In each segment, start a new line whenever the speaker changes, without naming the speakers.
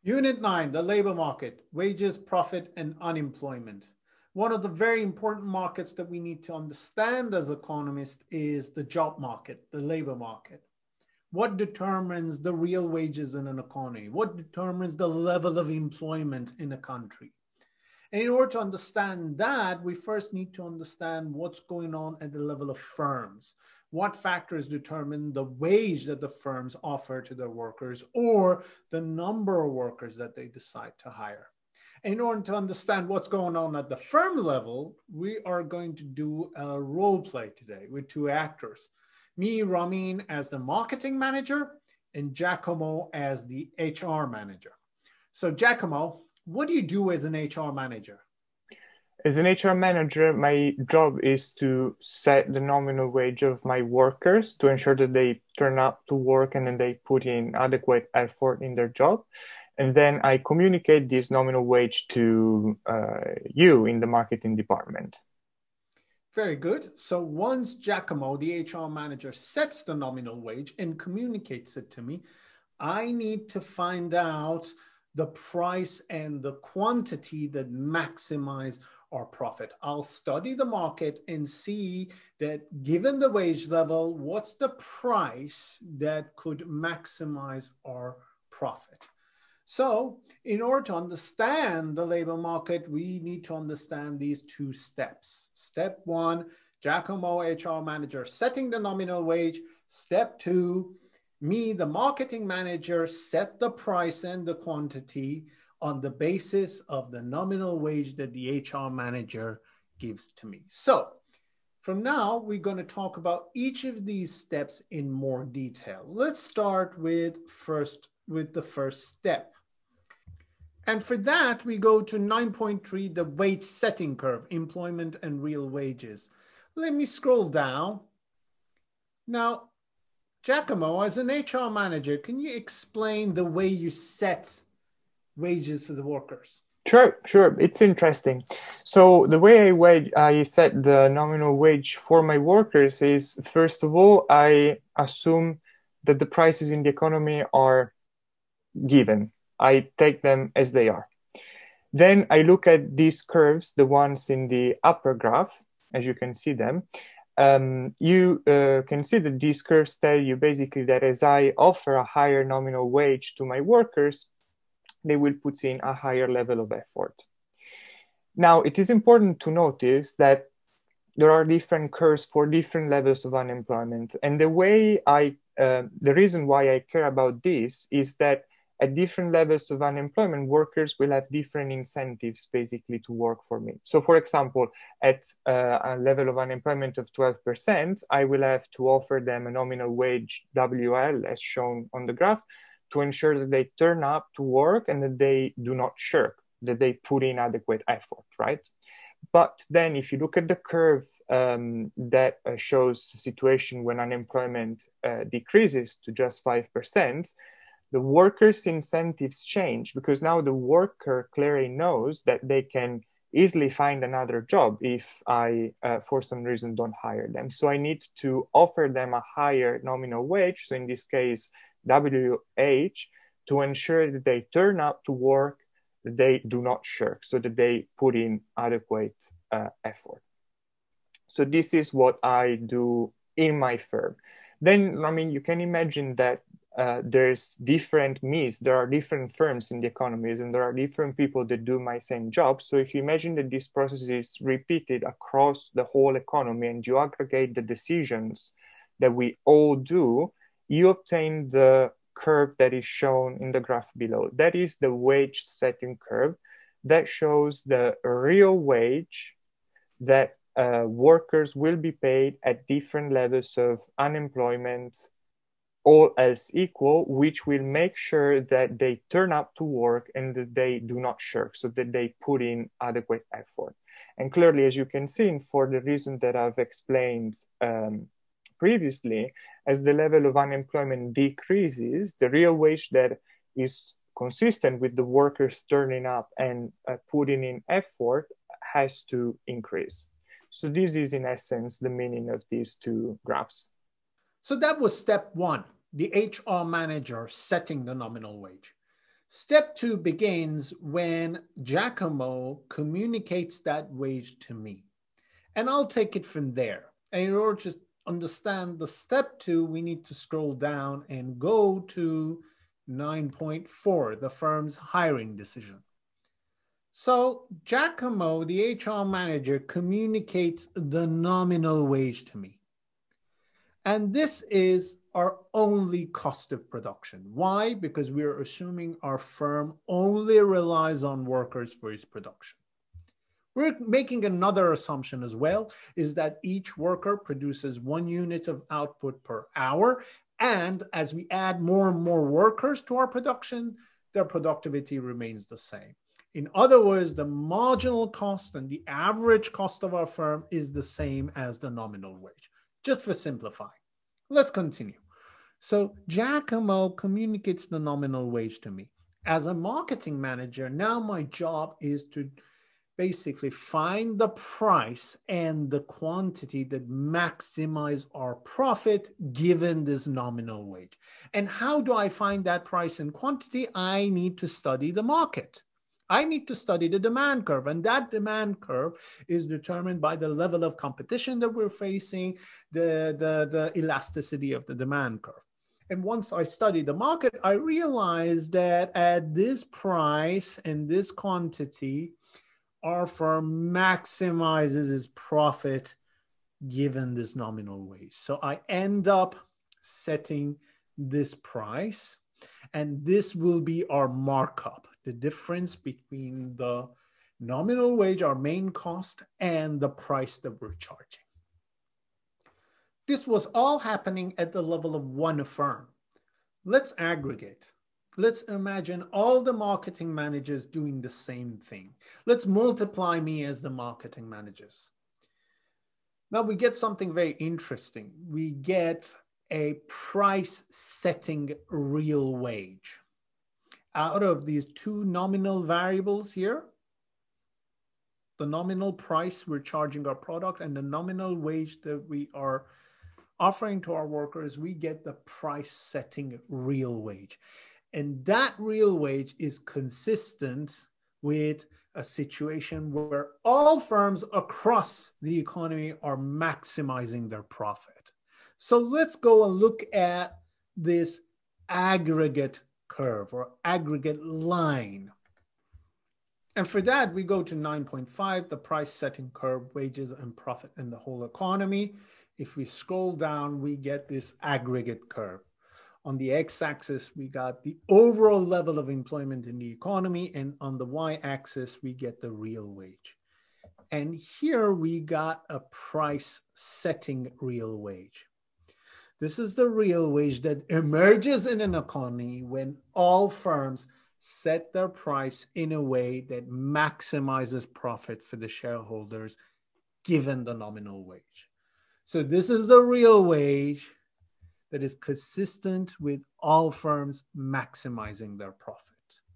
Unit 9, the labor market, wages, profit, and unemployment. One of the very important markets that we need to understand as economists is the job market, the labor market. What determines the real wages in an economy? What determines the level of employment in a country? And in order to understand that, we first need to understand what's going on at the level of firms. What factors determine the wage that the firms offer to their workers or the number of workers that they decide to hire? And in order to understand what's going on at the firm level, we are going to do a role play today with two actors. Me, Ramin, as the marketing manager, and Giacomo as the HR manager. So Giacomo, what do you do as an HR manager?
As an HR manager, my job is to set the nominal wage of my workers to ensure that they turn up to work and then they put in adequate effort in their job. And then I communicate this nominal wage to you in the marketing department.
Very good. So once Giacomo, the HR manager, sets the nominal wage and communicates it to me, I need to find out the price and the quantity that maximize our profit. I'll study the market and see that given the wage level, what's the price that could maximize our profit. So in order to understand the labor market, we need to understand these two steps. Step one, Giacomo, HR manager, setting the nominal wage. Step two, me, the marketing manager, set the price and the quantity on the basis of the nominal wage that the HR manager gives to me. So from now, we're going to talk about each of these steps in more detail. Let's start with the first step. And for that, we go to 9.3, the wage setting curve, employment and real wages. Let me scroll down. Now, Giacomo, as an HR manager, can you explain the way you set wages for the workers?
Sure. It's interesting. So the way I set the nominal wage for my workers is, first of all, I assume that the prices in the economy are given. I take them as they are. Then I look at these curves, the ones in the upper graph, as you can see them. You can see that these curves tell you basically that as I offer a higher nominal wage to my workers, they will put in a higher level of effort. Now, it is important to notice that there are different curves for different levels of unemployment. And the reason why I care about this is that at different levels of unemployment, workers will have different incentives basically to work for me. So for example, at a level of unemployment of 12%, I will have to offer them a nominal wage WL as shown on the graph to ensure that they turn up to work and that they do not shirk, that they put in adequate effort, right? But then if you look at the curve that shows the situation when unemployment decreases to just 5%, the workers' incentives change because now the worker clearly knows that they can easily find another job if I, for some reason, don't hire them. So I need to offer them a higher nominal wage, so in this case, WH, to ensure that they turn up to work, that they do not shirk, so that they put in adequate effort. So this is what I do in my firm. Then, I mean, you can imagine that there's different me's, there are different firms in the economies, and there are different people that do my same job. So if you imagine that this process is repeated across the whole economy and you aggregate the decisions that we all do, you obtain the curve that is shown in the graph below. That is the wage setting curve that shows the real wage that workers will be paid at different levels of unemployment, all else equal, which will make sure that they turn up to work and that they do not shirk, so that they put in adequate effort. And clearly, as you can see, for the reason that I've explained previously, as the level of unemployment decreases, the real wage that is consistent with the workers turning up and putting in effort has to increase. So this is in essence the meaning of these two graphs.
So that was step one, the HR manager setting the nominal wage. Step 2 begins when Giacomo communicates that wage to me. And I'll take it from there. And in order to understand the step 2, we need to scroll down and go to 9.4, the firm's hiring decision. So Giacomo, the HR manager, communicates the nominal wage to me. And this is our only cost of production. Why? Because we're assuming our firm only relies on workers for its production. We're making another assumption as well, is that each worker produces 1 unit of output per hour. And as we add more and more workers to our production, their productivity remains the same. In other words, the marginal cost and the average cost of our firm is the same as the nominal wage, just for simplifying. Let's continue. So Giacomo communicates the nominal wage to me. As a marketing manager, now my job is to basically find the price and the quantity that maximize our profit given this nominal wage. And how do I find that price and quantity? I need to study the market. I need to study the demand curve, and that demand curve is determined by the level of competition that we're facing, the elasticity of the demand curve. And once I study the market, I realize that at this price and this quantity, our firm maximizes its profit given this nominal wage. So I end up setting this price, and this will be our markup, the difference between the nominal wage, our main cost, and the price that we're charging. This was all happening at the level of one firm. Let's aggregate. Let's imagine all the marketing managers doing the same thing. Let's multiply me as the marketing managers. Now we get something very interesting. We get a price setting real wage. Out of these 2 nominal variables here, the nominal price we're charging our product and the nominal wage that we are offering to our workers, we get the price setting real wage. And that real wage is consistent with a situation where all firms across the economy are maximizing their profit. So let's go and look at this aggregate curve or aggregate line. And for that, we go to 9.5, the price setting curve, wages and profit in the whole economy. If we scroll down, we get this aggregate curve. On the x-axis, we got the overall level of employment in the economy, and on the y-axis, we get the real wage. And here we got a price setting real wage. This is the real wage that emerges in an economy when all firms set their price in a way that maximizes profit for the shareholders given the nominal wage. So this is the real wage that is consistent with all firms maximizing their profit.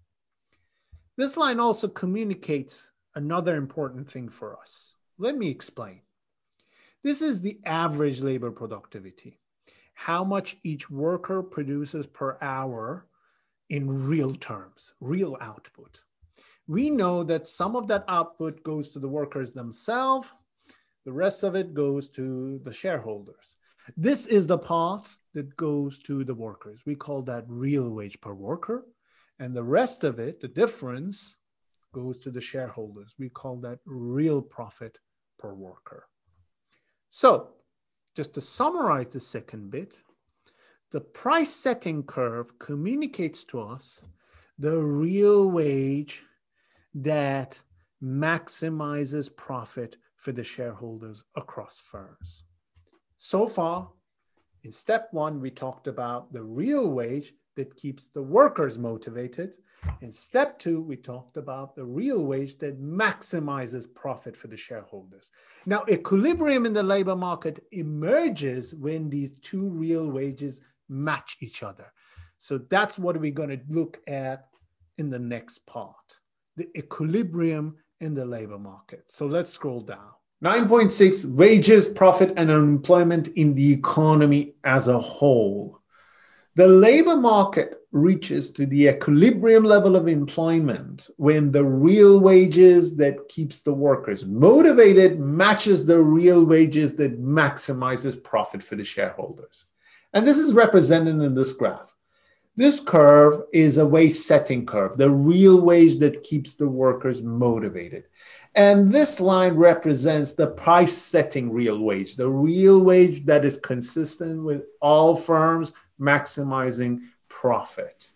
This line also communicates another important thing for us. Let me explain. This is the average labor productivity, how much each worker produces per hour in real terms, real output. We know that some of that output goes to the workers themselves, the rest of it goes to the shareholders. This is the part that goes to the workers. We call that real wage per worker. And the rest of it, the difference, goes to the shareholders. We call that real profit per worker. So just to summarize the second bit, the price setting curve communicates to us the real wage that maximizes profit for the shareholders across firms. So far, in step 1, we talked about the real wage that keeps the workers motivated. In step 2, we talked about the real wage that maximizes profit for the shareholders. Now, equilibrium in the labor market emerges when these 2 real wages match each other. So that's what we're going to look at in the next part, the equilibrium in the labor market. So let's scroll down. 9.6, wages, profit, and unemployment in the economy as a whole. The labor market reaches to the equilibrium level of employment when the real wages that keeps the workers motivated matches the real wages that maximizes profit for the shareholders. And this is represented in this graph. This curve is a wage setting curve, the real wage that keeps the workers motivated. And this line represents the price setting real wage, the real wage that is consistent with all firms maximizing profit.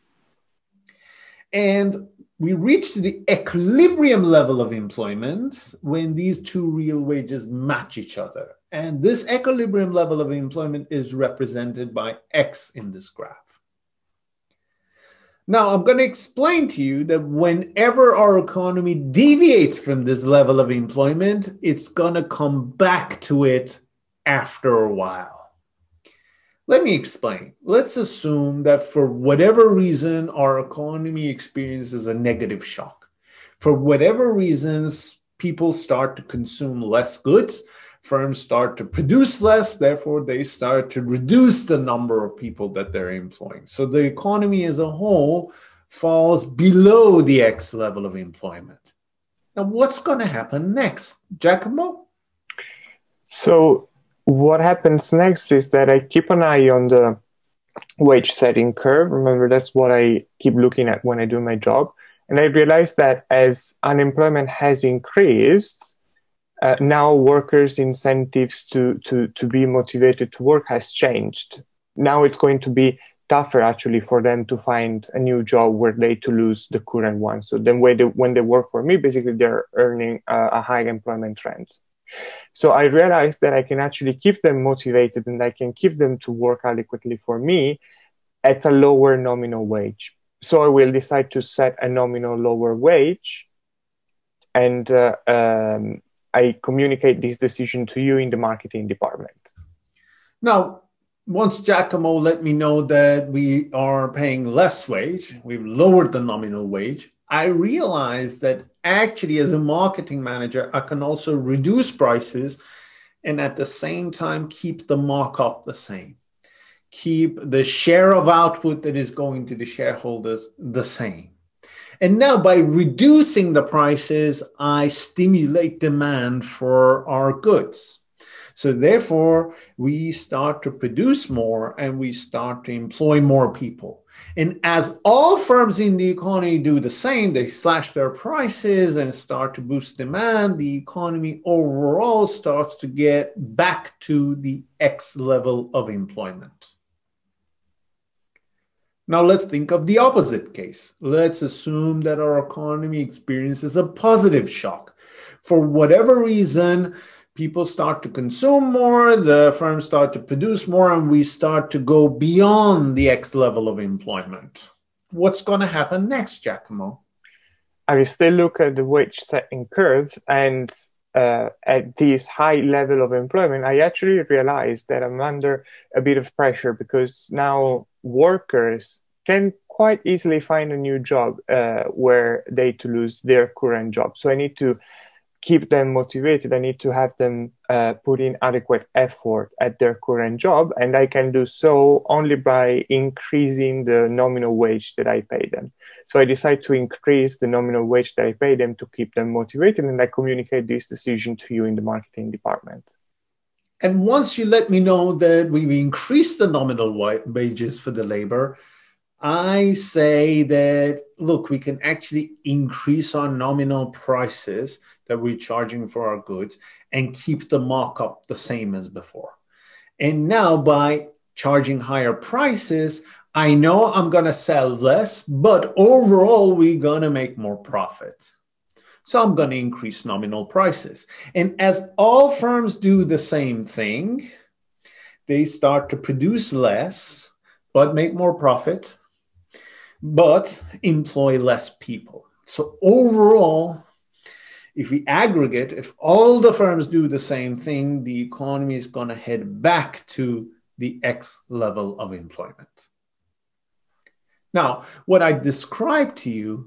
And we reach to the equilibrium level of employment when these two real wages match each other. And this equilibrium level of employment is represented by X in this graph. Now, I'm going to explain to you that whenever our economy deviates from this level of employment, it's going to come back to it after a while. Let me explain. Let's assume that for whatever reason, our economy experiences a negative shock. For whatever reasons, people start to consume less goods. Firms start to produce less, therefore they start to reduce the number of people that they're employing. So the economy as a whole falls below the X level of employment. Now, what's going to happen next, Giacomo?
So what happens next is that I keep an eye on the wage setting curve. Remember, that's what I keep looking at when I do my job. And I realize that as unemployment has increased, now workers' incentives to be motivated to work has changed. Now it's going to be tougher actually for them to find a new job where they to lose the current one. So then when they work for me, basically they're earning a high employment trend. So I realized that I can actually keep them motivated and I can keep them to work adequately for me at a lower nominal wage. So I will decide to set a nominal lower wage, and I communicate this decision to you in the marketing department.
Now, once Giacomo let me know that we are paying less wage, we've lowered the nominal wage, I realized that actually as a marketing manager, I can also reduce prices and at the same time keep the markup the same. Keep the share of output that is going to the shareholders the same. And now by reducing the prices, I stimulate demand for our goods. So therefore, we start to produce more and we start to employ more people. And as all firms in the economy do the same, they slash their prices and start to boost demand, the economy overall starts to get back to the X level of employment. Now let's think of the opposite case. Let's assume that our economy experiences a positive shock. For whatever reason, people start to consume more, the firms start to produce more, and we start to go beyond the X level of employment. What's going to happen next, Giacomo?
I still look at the wage setting curve, and at this high level of employment, I actually realize that I'm under a bit of pressure because now workers can quite easily find a new job where they to lose their current job. So I need to keep them motivated. I need to have them put in adequate effort at their current job. And I can do so only by increasing the nominal wage that I pay them. So I decide to increase the nominal wage that I pay them to keep them motivated. And I communicate this decision to you in the marketing department.
And once you let me know that we've increased the nominal wages for the labor, I say that, look, we can actually increase our nominal prices that we're charging for our goods and keep the markup the same as before. And now by charging higher prices, I know I'm going to sell less, but overall, we're going to make more profit. So I'm going to increase nominal prices. And as all firms do the same thing, they start to produce less, but make more profit, but employ less people. So overall, if we aggregate, if all the firms do the same thing, the economy is going to head back to the X level of employment. Now, what I described to you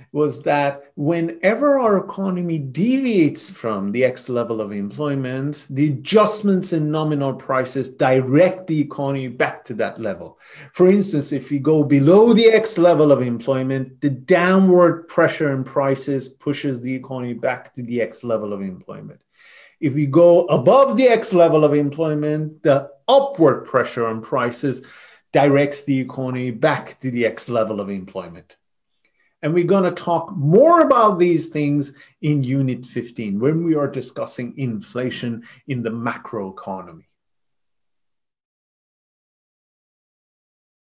was that whenever our economy deviates from the X level of employment, the adjustments in nominal prices direct the economy back to that level. For instance, if we go below the X level of employment, the downward pressure in prices pushes the economy back to the X level of employment. If we go above the X level of employment, the upward pressure on prices directs the economy back to the X level of employment. And we're going to talk more about these things in Unit 15 when we are discussing inflation in the macroeconomy.